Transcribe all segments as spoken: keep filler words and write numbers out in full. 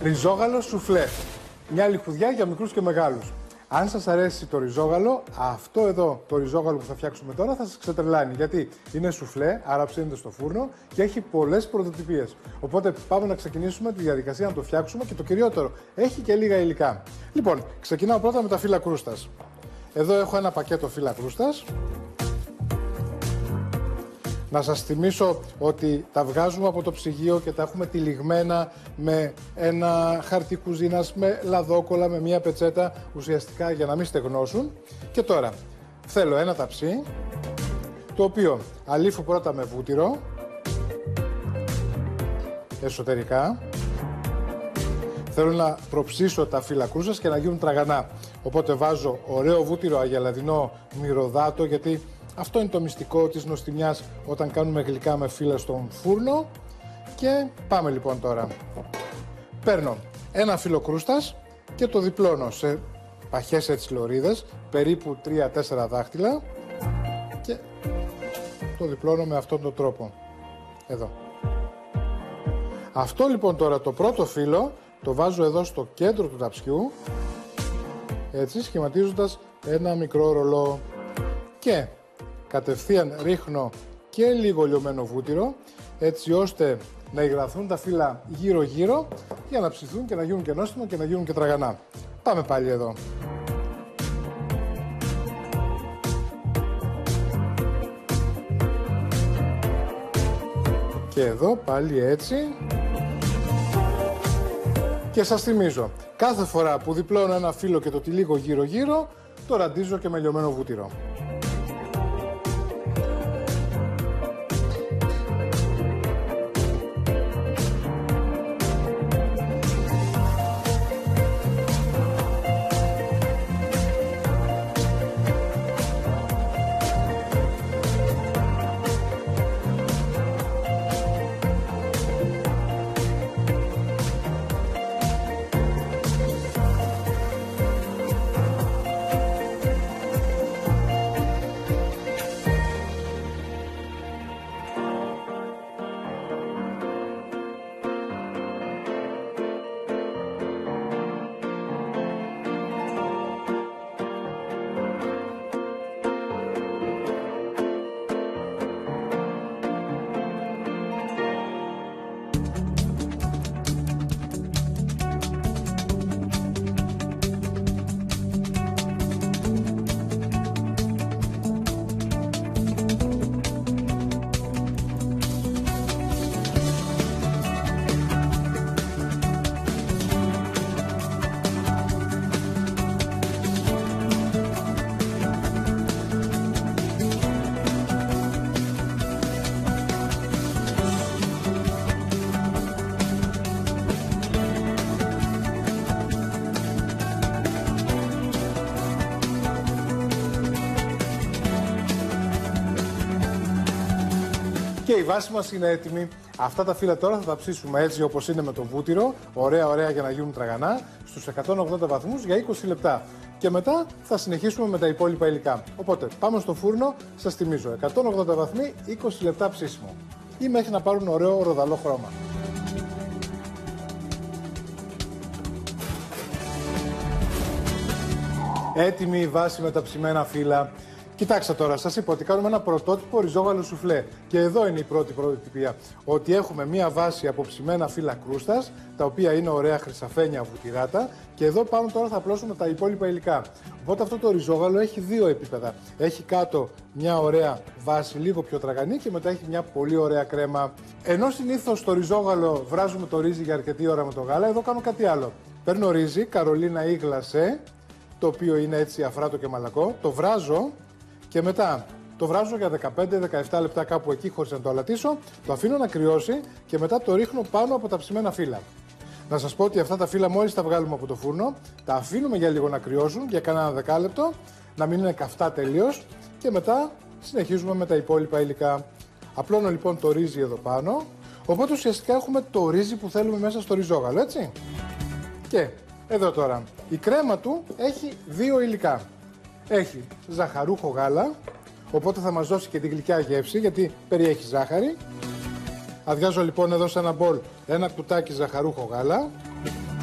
Ριζόγαλο σουφλέ. Μια λιχουδιά για μικρούς και μεγάλους. Αν σας αρέσει το ριζόγαλο, αυτό εδώ το ριζόγαλο που θα φτιάξουμε τώρα θα σας ξετρελάνει. Γιατί είναι σουφλέ, άρα ψήνεται στο φούρνο και έχει πολλές πρωτοτυπίες. Οπότε πάμε να ξεκινήσουμε τη διαδικασία να το φτιάξουμε και το κυριότερο, έχει και λίγα υλικά. Λοιπόν, ξεκινάω πρώτα με τα φύλλα κρούστας. Εδώ έχω ένα πακέτο φύλλα κρούστας. Να σας θυμίσω ότι τα βγάζουμε από το ψυγείο και τα έχουμε τυλιγμένα με ένα χαρτί κουζίνας, με λαδόκολλα, με μία πετσέτα, ουσιαστικά για να μην στεγνώσουν. Και τώρα θέλω ένα ταψί, το οποίο αλήφω πρώτα με βούτυρο, εσωτερικά. Θέλω να προψήσω τα φύλλα κρούστας και να γίνουν τραγανά. Οπότε βάζω ωραίο βούτυρο αγελαδινό μυρωδάτο, γιατί αυτό είναι το μυστικό της νοστιμιάς όταν κάνουμε γλυκά με φύλλα στον φούρνο. Και πάμε λοιπόν τώρα. Παίρνω ένα φύλλο κρούστας και το διπλώνω σε παχές έτσι λωρίδες, περίπου τρία τέσσερα δάχτυλα, και το διπλώνω με αυτόν τον τρόπο. Εδώ. Αυτό λοιπόν τώρα το πρώτο φύλλο το βάζω εδώ στο κέντρο του ταψιού, έτσι σχηματίζοντας ένα μικρό ρολό, και κατευθείαν ρίχνω και λίγο λιωμένο βούτυρο, έτσι ώστε να υγραθούν τα φύλλα γύρω γύρω για να ψηθούν και να γίνουν και νόστιμα και να γίνουν και τραγανά. Πάμε πάλι εδώ. Και εδώ πάλι έτσι. Και σας θυμίζω, κάθε φορά που διπλώνω ένα φύλλο και το τυλίγω γύρω γύρω, το ραντίζω και με λιωμένο βούτυρο. Και η βάση μας είναι έτοιμη. Αυτά τα φύλλα τώρα θα τα ψήσουμε έτσι όπως είναι με το βούτυρο. Ωραία, ωραία, για να γίνουν τραγανά. Στους εκατόν ογδόντα βαθμούς για είκοσι λεπτά. Και μετά θα συνεχίσουμε με τα υπόλοιπα υλικά. Οπότε πάμε στο φούρνο. Σας θυμίζω, εκατόν ογδόντα βαθμοί, είκοσι λεπτά ψήσιμο. Ή μέχρι να πάρουν ωραίο ροδαλό χρώμα. Έτοιμη η βάση με τα ψημένα φύλλα. Κοιτάξτε τώρα, σας είπα ότι κάνουμε ένα πρωτότυπο ριζόγαλο σουφλέ. Και εδώ είναι η πρώτη πρωτοτυπία. Ότι έχουμε μία βάση από ψημένα φύλλα κρούστας, τα οποία είναι ωραία χρυσαφένια βουτυράτα. Και εδώ πάνω τώρα θα απλώσουμε τα υπόλοιπα υλικά. Οπότε αυτό το ριζόγαλο έχει δύο επίπεδα. Έχει κάτω μια ωραία βάση, λίγο πιο τραγανή, και μετά έχει μια πολύ ωραία κρέμα. Ενώ συνήθως στο ριζόγαλο βράζουμε το ρύζι για αρκετή ώρα με το γάλα, εδώ κάνω κάτι άλλο. Παίρνω ρύζι, Καρολίνα ή γλασέ, το οποίο είναι έτσι αφράτο και μαλακό, το βράζω. Και μετά το βράζω για δεκαπέντε με δεκαεπτά λεπτά, κάπου εκεί, χωρίς να το αλατίσω. Το αφήνω να κρυώσει και μετά το ρίχνω πάνω από τα ψημένα φύλλα. Να σας πω ότι αυτά τα φύλλα μόλις τα βγάλουμε από το φούρνο, τα αφήνουμε για λίγο να κρυώσουν, για κανένα δεκάλεπτο, να μην είναι καυτά τελείως, και μετά συνεχίζουμε με τα υπόλοιπα υλικά. Απλώνω λοιπόν το ρύζι εδώ πάνω, οπότε ουσιαστικά έχουμε το ρύζι που θέλουμε μέσα στο ριζόγαλο, έτσι. Και εδώ τώρα, η κρέμα του έχει δύο υλικά. Έχει ζαχαρούχο γάλα, οπότε θα μας δώσει και τη γλυκιά γεύση, γιατί περιέχει ζάχαρη. Αδειάζω λοιπόν εδώ σε ένα μπολ ένα κουτάκι ζαχαρούχο γάλα.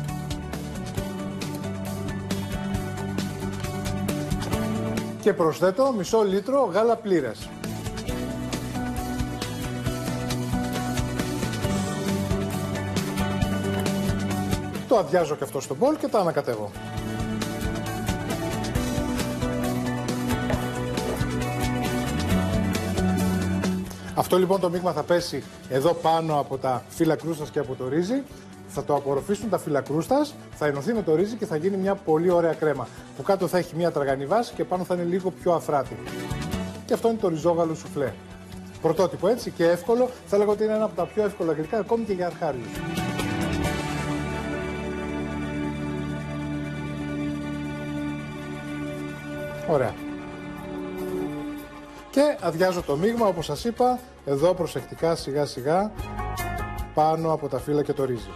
Και προσθέτω μισό λίτρο γάλα πλήρες. Το αδειάζω και αυτό στο μπολ και τα ανακατεύω. Αυτό λοιπόν το μείγμα θα πέσει εδώ πάνω από τα φύλλα κρούστας και από το ρύζι. Θα το απορροφήσουν τα φύλλα κρούστας, θα ενωθεί με το ρύζι και θα γίνει μια πολύ ωραία κρέμα. Που κάτω θα έχει μια τραγανή βάση και πάνω θα είναι λίγο πιο αφράτη. Και αυτό είναι το ριζόγαλο σουφλέ. Πρωτότυπο έτσι και εύκολο. Θα λέγω ότι είναι ένα από τα πιο εύκολα γλυκά ακόμη και για αρχάριους. Ωραία. Και αδειάζω το μείγμα όπως σας είπα, εδώ προσεκτικά σιγά σιγά πάνω από τα φύλλα και το ρύζι.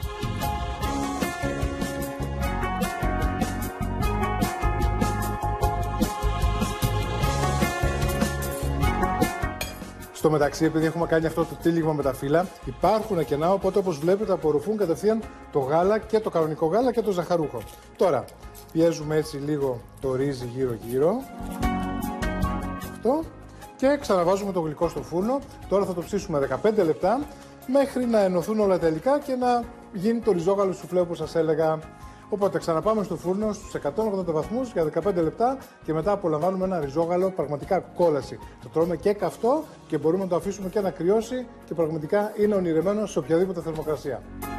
Στο μεταξύ, επειδή έχουμε κάνει αυτό το τύλιγμα με τα φύλλα, υπάρχουν κενά, οπότε όπως βλέπετε απορροφούν κατευθείαν το γάλα και το κανονικό γάλα και το ζαχαρούχο. Τώρα, πιέζουμε έτσι λίγο το ρύζι γύρω-γύρω. Αυτό. Και ξαναβάζουμε το γλυκό στο φούρνο. Τώρα θα το ψήσουμε δεκαπέντε λεπτά μέχρι να ενωθούν όλα τα υλικά και να γίνει το ριζόγαλο σουφλέ όπως σας έλεγα. Οπότε ξαναπάμε στο φούρνο στους εκατόν ογδόντα βαθμούς για δεκαπέντε λεπτά και μετά απολαμβάνουμε ένα ριζόγαλο πραγματικά κόλαση. Το τρώμε και καυτό και μπορούμε να το αφήσουμε και να κρυώσει και πραγματικά είναι ονειρεμένο σε οποιαδήποτε θερμοκρασία.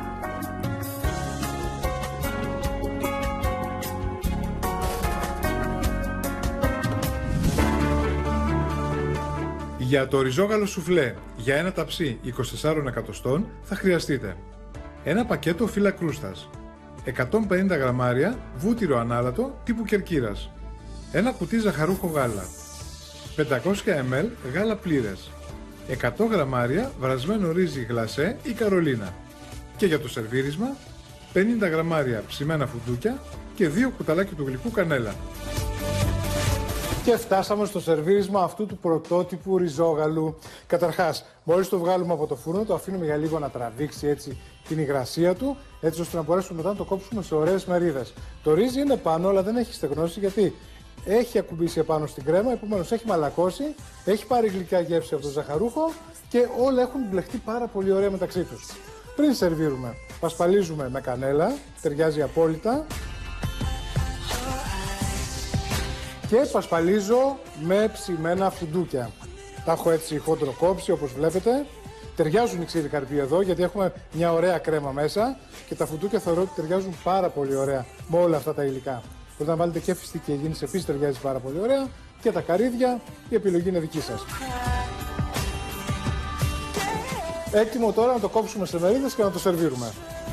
Για το ριζόγαλο σουφλέ για ένα ταψί είκοσι τεσσάρων εκατοστών θα χρειαστείτε ένα πακέτο φύλλα κρούστας, εκατόν πενήντα γραμμάρια βούτυρο ανάλατο τύπου κερκύρας, ένα κουτί ζαχαρούχο γάλα, πεντακόσια μιλιλίτρα γάλα πλήρες, εκατό γραμμάρια βρασμένο ρύζι γλασέ ή καρολίνα και για το σερβίρισμα πενήντα γραμμάρια ψημένα φουντούκια και δύο κουταλάκια του γλυκού κανέλα. Και φτάσαμε στο σερβίρισμα αυτού του πρωτότυπου ριζόγαλου. Καταρχάς, μόλις το βγάλουμε από το φούρνο, το αφήνουμε για λίγο να τραβήξει έτσι την υγρασία του, έτσι ώστε να μπορέσουμε μετά να το κόψουμε σε ωραίες μερίδες. Το ρύζι είναι πάνω, αλλά δεν έχει στεγνώσει γιατί έχει ακουμπήσει επάνω στην κρέμα, επομένως έχει μαλακώσει, έχει πάρει γλυκά γεύση από το ζαχαρούχο και όλα έχουν μπλεχτεί πάρα πολύ ωραία μεταξύ τους. Πριν σερβίρουμε, πασπαλίζουμε με κανέλα, ταιριάζει απόλυτα. Και πασπαλίζω με ψημένα φουντούκια. Τα έχω έτσι χοντροκόψει όπως βλέπετε. Ταιριάζουν οι ξύδι καρποί εδώ γιατί έχουμε μια ωραία κρέμα μέσα και τα φουντούκια θεωρώ ότι ταιριάζουν πάρα πολύ ωραία με όλα αυτά τα υλικά. Μπορείτε να βάλετε και φιστίκι Αιγίνης, επίσης ταιριάζει πάρα πολύ ωραία και τα καρύδια, η επιλογή είναι δική σας. Έτοιμο τώρα να το κόψουμε σε μερίδες και να το σερβίρουμε.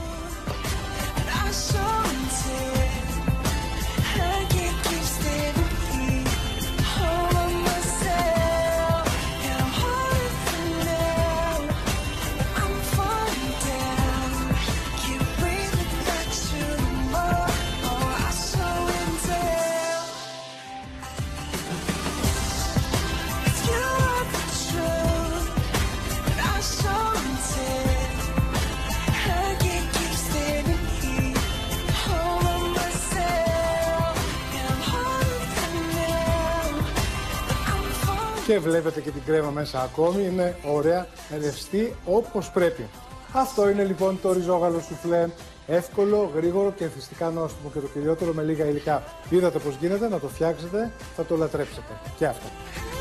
Και βλέπετε και την κρέμα μέσα ακόμη, είναι ωραία, ρευστή όπως πρέπει. Αυτό είναι λοιπόν το ριζόγαλο σουφλέ, εύκολο, γρήγορο και φυσικά νόστιμο και το κυριότερο με λίγα υλικά. Είδατε πως γίνεται, να το φτιάξετε, θα το λατρέψετε. Και αυτό.